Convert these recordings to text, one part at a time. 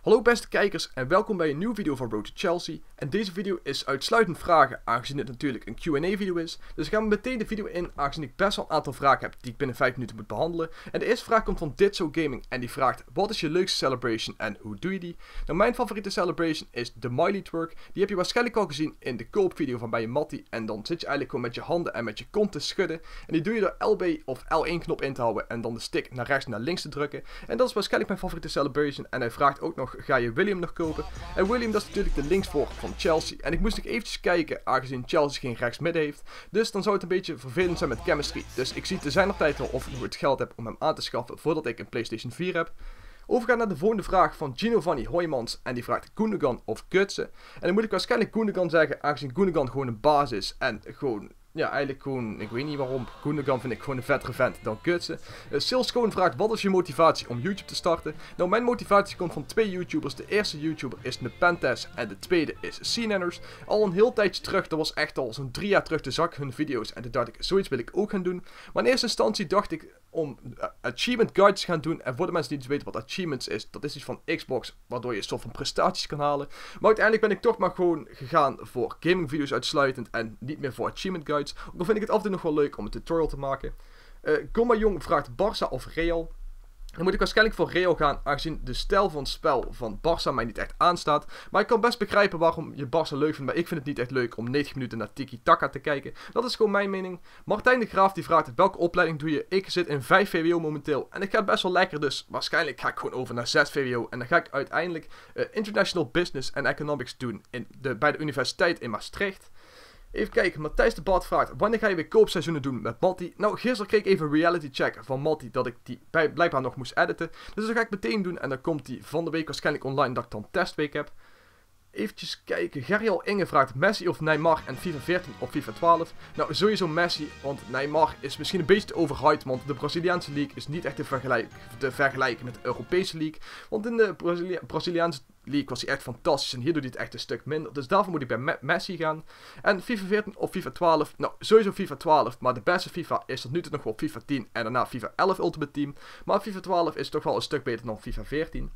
Hallo beste kijkers en welkom bij een nieuwe video van Road to Chelsea. En deze video is uitsluitend vragen, aangezien het natuurlijk een Q&A video is. Dus ik ga meteen de video in, aangezien ik best wel een aantal vragen heb die ik binnen 5 minuten moet behandelen. En de eerste vraag komt van Ditso Gaming en die vraagt: wat is je leukste celebration en hoe doe je die? Nou, mijn favoriete celebration is de Miley Twerk. Die heb je waarschijnlijk al gezien in de koop video van bij je Mattie. En dan zit je eigenlijk gewoon met je handen en met je kont te schudden. En die doe je door LB of L1 knop in te houden en dan de stick naar rechts en naar links te drukken. En dat is waarschijnlijk mijn favoriete celebration. En hij vraagt ook nog: ga je William nog kopen? En William, dat is natuurlijk de linksvoor van Chelsea. En ik moest nog eventjes kijken, aangezien Chelsea geen rechtsmidden heeft. Dus dan zou het een beetje vervelend zijn met chemistry. Dus ik zie te zijn op tijd wel of ik nog het geld heb om hem aan te schaffen voordat ik een PlayStation 4 heb. Overgaan naar de volgende vraag van Giovanni Hoijmans. En die vraagt: Gundogan of Gutsen? En dan moet ik waarschijnlijk Gundogan zeggen, aangezien Gundogan gewoon een baas is. En gewoon, ja, eigenlijk gewoon, ik weet niet waarom. Gundogan vind ik gewoon een vetere vent dan Gutsen. Sales Cohen vraagt: wat is je motivatie om YouTube te starten? Nou, mijn motivatie komt van 2 YouTubers. De eerste YouTuber is Nepenthes en de tweede is CNNers. Al een heel tijdje terug, dat was echt al zo'n 3 jaar terug, de zak hun video's. En toen dacht ik, zoiets wil ik ook gaan doen. Maar in eerste instantie dacht ik om achievement guides te gaan doen. En voor de mensen die niet weten wat achievements is, dat is iets van Xbox, waardoor je een soort van prestaties kan halen. Maar uiteindelijk ben ik toch maar gewoon gegaan voor gaming video's uitsluitend en niet meer voor achievement guides. Ook al vind ik het af en toe nog wel leuk om een tutorial te maken. Gomma Jong vraagt: Barça of Real? Dan moet ik waarschijnlijk voor Real gaan, aangezien de stijl van het spel van Barça mij niet echt aanstaat. Maar ik kan best begrijpen waarom je Barça leuk vindt, maar ik vind het niet echt leuk om 90 minuten naar tiki-taka te kijken. Dat is gewoon mijn mening. Martijn de Graaf die vraagt: welke opleiding doe je? Ik zit in 5 VWO momenteel en ik ga best wel lekker, dus waarschijnlijk ga ik gewoon over naar 6 VWO. En dan ga ik uiteindelijk International Business and Economics doen bij de universiteit in Maastricht. Even kijken, Matthijs de Bart vraagt: wanneer ga je weer koopseizoenen doen met Mattie? Nou, gisteren kreeg ik even een reality check van Mattie dat ik die blijkbaar nog moest editen. Dus dat ga ik meteen doen en dan komt die van de week waarschijnlijk online dat ik dan testweek heb. Eventjes kijken, Gerrial Inge vraagt: Messi of Neymar en FIFA 14 of FIFA 12? Nou, sowieso Messi, want Neymar is misschien een beetje te overhyped, want de Braziliaanse league is niet echt te vergelijken met de Europese league. Want in de Braziliaanse league was hij echt fantastisch en hier doet hij het echt een stuk minder. Dus daarvoor moet ik bij Messi gaan. En FIFA 14 of FIFA 12? Nou, sowieso FIFA 12, maar de beste FIFA is tot nu toe nog wel FIFA 10 en daarna FIFA 11 Ultimate Team. Maar FIFA 12 is toch wel een stuk beter dan FIFA 14.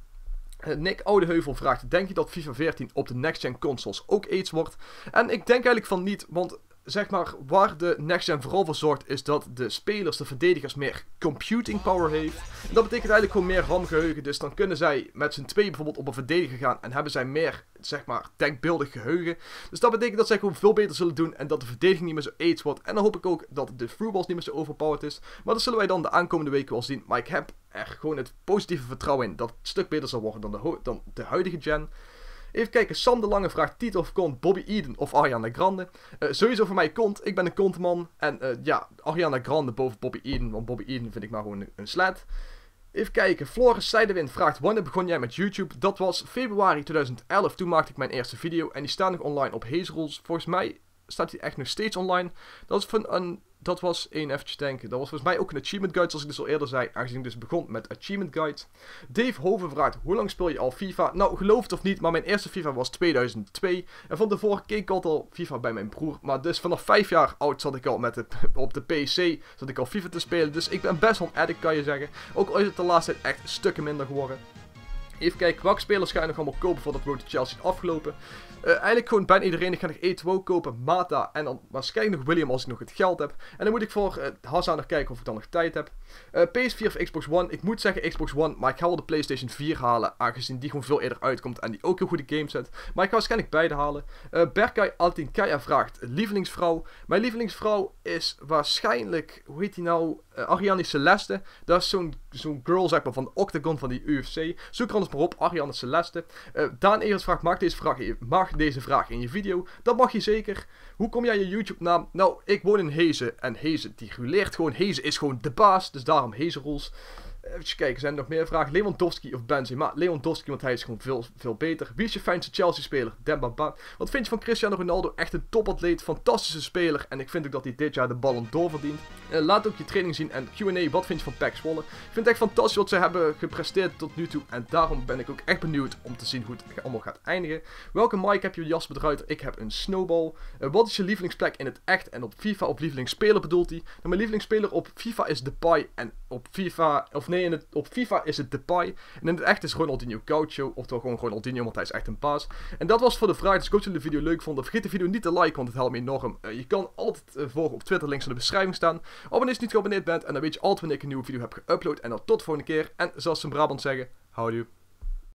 Nick Oudeheuvel vraagt: denk je dat FIFA 14 op de next-gen consoles ook aids wordt? En ik denk eigenlijk van niet, want zeg maar, waar de next-gen vooral voor zorgt is dat de spelers, de verdedigers, meer computing power heeft. En dat betekent eigenlijk gewoon meer RAM-geheugen, dus dan kunnen zij met z'n twee bijvoorbeeld op een verdediger gaan en hebben zij meer, zeg maar, denkbeeldig geheugen. Dus dat betekent dat zij gewoon veel beter zullen doen en dat de verdediging niet meer zo aids wordt. En dan hoop ik ook dat de throughballs niet meer zo overpowered is. Maar dat zullen wij dan de aankomende weken wel zien. Maar ik heb er gewoon het positieve vertrouwen in dat het een stuk beter zal worden dan de huidige gen. Even kijken, Sam de Lange vraagt: titel of kont, Bobby Eden of Ariana Grande? Sowieso voor mij kont, ik ben een kontman. En ja, Ariana Grande boven Bobby Eden, want Bobby Eden vind ik maar gewoon een slet. Even kijken, Floris Zijdewind vraagt: wanneer begon jij met YouTube? Dat was februari 2011, toen maakte ik mijn eerste video en die staat nog online op Hazerules. Volgens mij staat hij echt nog steeds online. Dat was eventjes denken. Dat was volgens mij ook een achievement guide, zoals ik dus al eerder zei, aangezien ik dus begon met achievement guides. Dave Hoven vraagt: hoe lang speel je al FIFA? Nou, geloof het of niet, maar mijn eerste FIFA was 2002. En van tevoren keek ik altijd al FIFA bij mijn broer. Maar dus vanaf 5 jaar oud zat ik al op de PC zat ik al FIFA te spelen. Dus ik ben best wel een addict, kan je zeggen. Ook al is het de laatste tijd echt stukken minder geworden. Even kijken, welke spelers ga je nog allemaal kopen voordat Road to Chelsea is afgelopen? Eigenlijk gewoon bijna iedereen. Ik ga nog Eto'o kopen, Mata en dan waarschijnlijk nog William als ik nog het geld heb. En dan moet ik voor Hazard nog kijken of ik dan nog tijd heb. PS4 of Xbox One? Ik moet zeggen Xbox One, maar ik ga wel de PlayStation 4 halen, aangezien die gewoon veel eerder uitkomt en die ook heel goede games zet. Maar ik ga waarschijnlijk beide halen. Berkay Altinkaya vraagt: lievelingsvrouw? Mijn lievelingsvrouw is waarschijnlijk, hoe heet die nou? Ariane Celeste. Dat is zo'n girl, zeg maar, van de Octagon van die UFC. Zoek er anders maar op, Ariane Celeste. Daan Evers vraagt: mag deze vraag in je video? Dat mag je zeker. Hoe kom jij je YouTube naam? Nou, ik woon in Hezen en Hezen die reguleert gewoon. Hezen is gewoon de baas, dus daarom Hazerules. Even kijken, zijn er nog meer vragen? Lewandowski of Benzema? Lewandowski, want hij is gewoon veel beter. Wie is je fijnste Chelsea-speler? Demba Ba. Wat vind je van Cristiano Ronaldo? Echt een topatleet, fantastische speler. En ik vind ook dat hij dit jaar de Ballon d'Or verdient. Laat ook je training zien en Q&A, wat vind je van PEC Zwolle? Ik vind het echt fantastisch wat ze hebben gepresteerd tot nu toe. En daarom ben ik ook echt benieuwd om te zien hoe het allemaal gaat eindigen. Welke mic heb je, Jasper de Ruiter? Ik heb een Snowball. Wat is je lievelingsplek in het echt en op FIFA? Op lievelingsspeler bedoelt hij? Nou, mijn lievelingsspeler op FIFA is Depay en op FIFA, of nee, Nee, op FIFA is het Depay. En in het echt is Ronaldinho Gaucho. Oftewel gewoon Ronaldinho, want hij is echt een paas. En dat was voor de vraag. Dus ik hoop dat jullie de video leuk vonden. Vergeet de video niet te liken, want het helpt me enorm. Je kan altijd volgen op Twitter, links in de beschrijving staan. Abonneer als je niet geabonneerd bent. En dan weet je altijd wanneer ik een nieuwe video heb geüpload. En dan tot de volgende keer. En zoals ze in Brabant zeggen, houdoe.